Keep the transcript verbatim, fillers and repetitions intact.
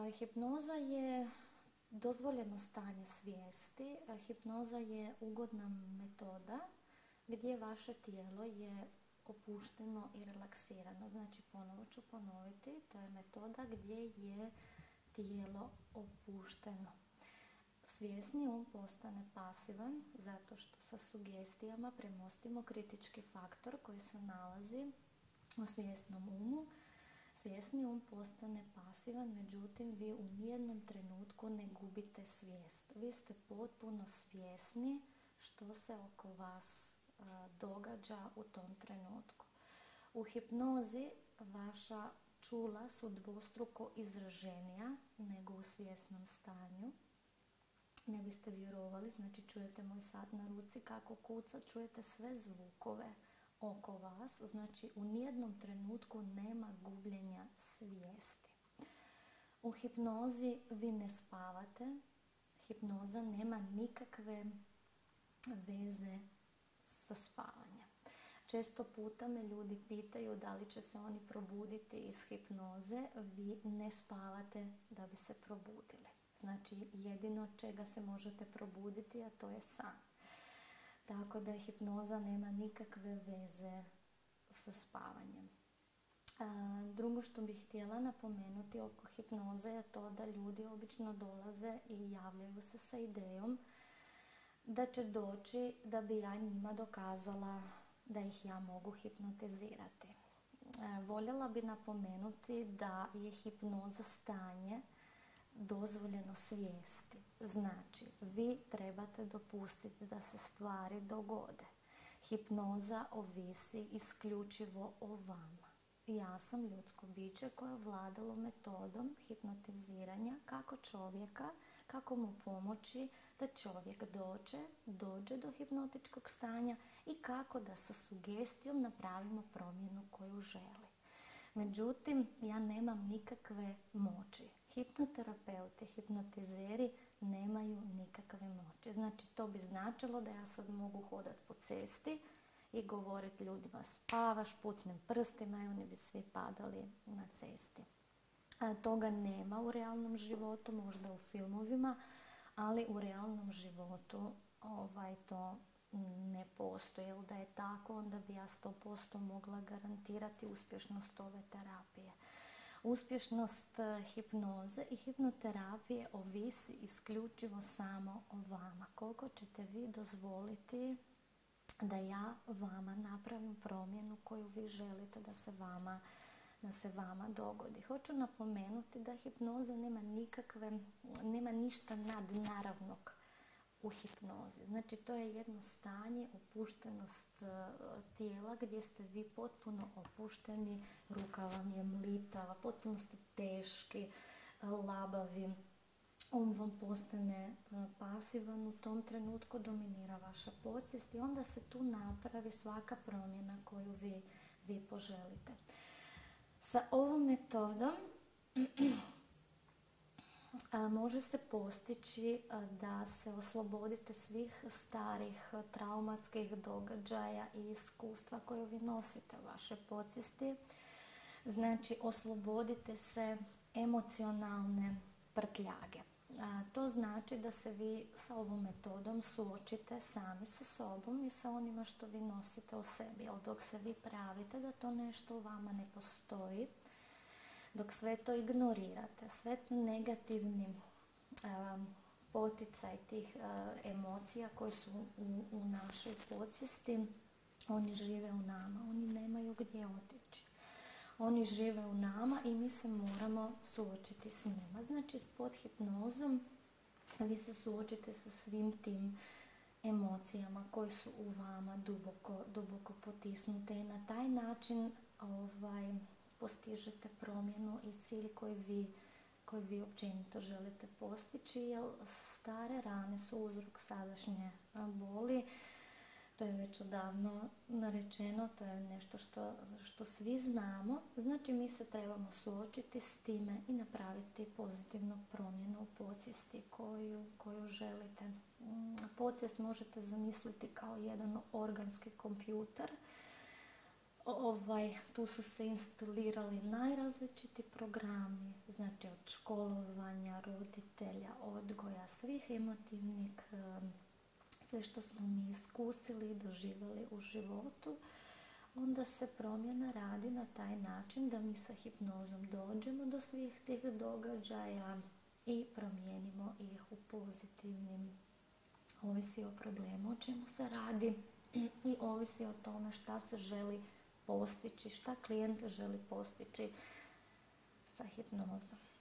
Hipnoza je dozvoljeno stanje svijesti. Hipnoza je ugodna metoda gdje vaše tijelo je opušteno i relaksirano. Znači, ponovo ću ponoviti, to je metoda gdje je tijelo opušteno. Svjesni um postane pasivan zato što sa sugestijama premostimo kritički faktor koji se nalazi u svjesnom umu. Svjesni um postane pasivan, međutim vi u nijednom trenutku ne gubite svijest. Vi ste potpuno svjesni što se oko vas a, događa u tom trenutku. U hipnozi vaša čula su dvostruko izraženija nego u svjesnom stanju. Ne biste vjerovali, znači čujete moj sat na ruci kako kuca, čujete sve zvukove oko vas, znači u nijednom trenutku nema gubljenja svijesti. U hipnozi vi ne spavate, hipnoza nema nikakve veze sa spavanjem. Često puta me ljudi pitaju da li će se oni probuditi iz hipnoze, vi ne spavate da bi se probudili. Znači jedino od čega se možete probuditi, a to je san. Tako da hipnoza nema nikakve veze sa spavanjem. A, drugo što bih htjela napomenuti oko hipnoze je to da ljudi obično dolaze i javljaju se sa idejom da će doći da bi ja njima dokazala da ih ja mogu hipnotizirati. A, voljela bi napomenuti da je hipnoza stanje dozvoljeno svijesti. Znači, vi trebate dopustiti da se stvari dogode. Hipnoza ovisi isključivo o vama. Ja sam ljudsko biće koje je vladalo metodom hipnotiziranja kako čovjeka, kako mu pomoći da čovjek dođe, dođe do hipnotičkog stanja i kako da sa sugestijom napravimo promjenu koju želi. Međutim, ja nemam nikakve moći. Hipnoterapeuti, hipnotizeri nemaju nikakve moći. Znači, to bi značilo da ja sad mogu hodati po cesti i govoriti ljudima spavaš, pucnem prstima i oni bi svi padali na cesti. A, toga nema u realnom životu, možda u filmovima, ali u realnom životu ovaj, to ne postoji. Jer da je tako, onda bi ja sto posto mogla garantirati uspješnost ove terapije. Uspješnost hipnoze i hipnoterapije ovisi isključivo samo o vama. Koliko ćete vi dozvoliti da ja vama napravim promjenu koju vi želite da se vama, da se vama dogodi. Hoću napomenuti da hipnoza nema nikakve, nema ništa nadnaravnog u hipnozi. Znači, to je jedno stanje, opuštenost tijela gdje ste vi potpuno opušteni, ruka vam je mlitava, potpuno ste teški, labavi, um vam postane pasivan, u tom trenutku dominira vaša podsvijest i onda se tu napravi svaka promjena koju vi, vi poželite. Sa ovom metodom A, može se postići a, da se oslobodite svih starih traumatskih događaja i iskustva koje vi nosite u vašoj podsvijesti. Znači, oslobodite se emocionalne prtljage. A, to znači da se vi sa ovom metodom suočite sami sa sobom i sa onima što vi nosite u sebi. Jer dok se vi pravite da to nešto u vama ne postoji, dok sve to ignorirate, sve negativni um, poticaj tih uh, emocija koji su u, u našoj podsvijesti, oni žive u nama, oni nemaju gdje otići. Oni žive u nama i mi se moramo suočiti s njima. Znači, pod hipnozom vi se suočite sa svim tim emocijama koje su u vama duboko, duboko potisnute i na taj način ovaj, postižete promjenu i cilj koji vi, koji vi općenito želite postići, jer stare rane su uzrok sadašnje boli. To je već odavno narečeno, to je nešto što, što svi znamo. Znači, mi se trebamo suočiti s time i napraviti pozitivnu promjenu u podsvijesti koju, koju želite. Podsvijest možete zamisliti kao jedan organski kompjuter Ovaj, tu su se instalirali najrazličiti programi, znači od školovanja, roditelja, odgoja, svih emotivnih, sve što smo mi iskusili i doživjeli u životu. Onda se promjena radi na taj način da mi sa hipnozom dođemo do svih tih događaja i promijenimo ih u pozitivnim. Ovisi o problemu o čemu se radi i ovisi o tome šta se želi postići, šta klijent želi postići sa hipnozom.